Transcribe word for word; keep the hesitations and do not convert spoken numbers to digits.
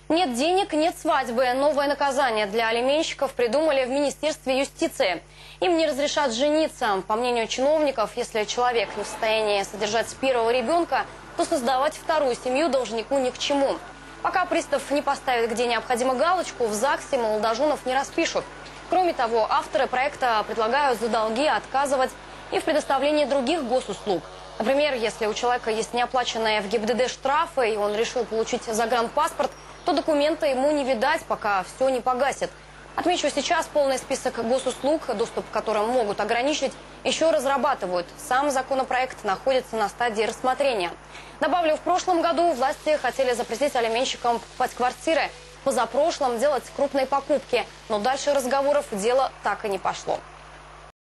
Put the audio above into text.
Нет денег, нет свадьбы. Новое наказание для алименщиков придумали в Министерстве юстиции. Им не разрешат жениться. По мнению чиновников, если человек не в состоянии содержать первого ребенка, то создавать вторую семью должнику ни к чему. Пока пристав не поставит, где необходимо галочку, в ЗАГСе молодоженов не распишут. Кроме того, авторы проекта предлагают за долги отказывать и в предоставлении других госуслуг. Например, если у человека есть неоплаченные в ГИБДД штрафы, и он решил получить загранпаспорт, то документа ему не видать, пока все не погасит. Отмечу, сейчас полный список госуслуг, доступ к которым могут ограничить, еще разрабатывают. Сам законопроект находится на стадии рассмотрения. Добавлю, в прошлом году власти хотели запретить алименщикам покупать квартиры, позапрошлом делать крупные покупки. Но дальше разговоров дело так и не пошло.